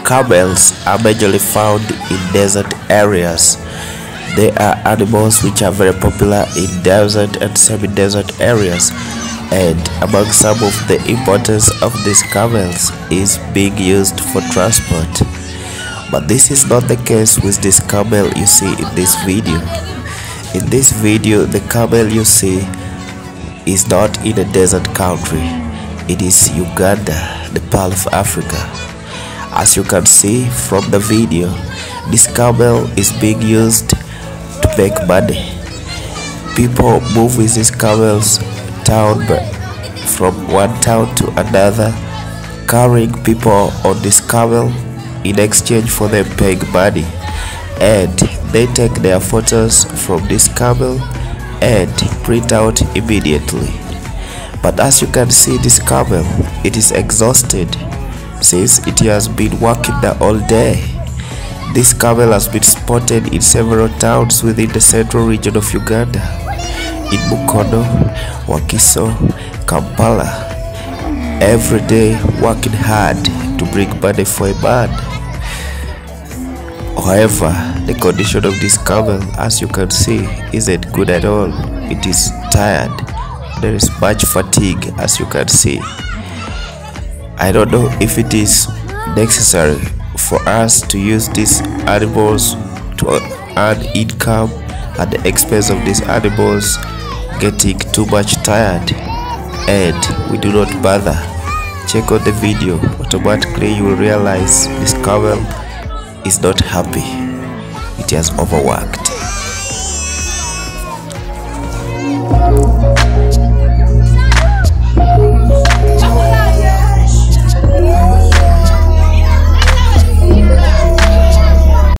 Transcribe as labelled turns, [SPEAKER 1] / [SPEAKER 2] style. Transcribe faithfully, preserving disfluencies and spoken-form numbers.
[SPEAKER 1] Camels are majorly found in desert areas. They are animals which are very popular in desert and semi-desert areas, and among some of the importance of these camels is being used for transport. But this is not the case with this camel you see in this video. In this video, the camel you see is not in a desert country. It is Uganda, the Pearl of Africa. As you can see from the video, this camel is being used to make money. People move with these camels town from one town to another, carrying people on this camel in exchange for them paying money, and they take their photos from this camel and print out immediately. But as you can see, this camel, it is exhausted since it has been working the all day. This camel has been spotted in several towns within the central region of Uganda, in Mukono, Wakiso, Kampala, every day working hard to bring money for a man. However, the condition of this camel, as you can see, isn't good at all. It is tired. There is much fatigue, as you can see. I don't know if it is necessary for us to use these animals to earn income at the expense of these animals getting too much tired, and we do not bother. Check out the video. Automatically you will realize this camel is not happy. It has overworked.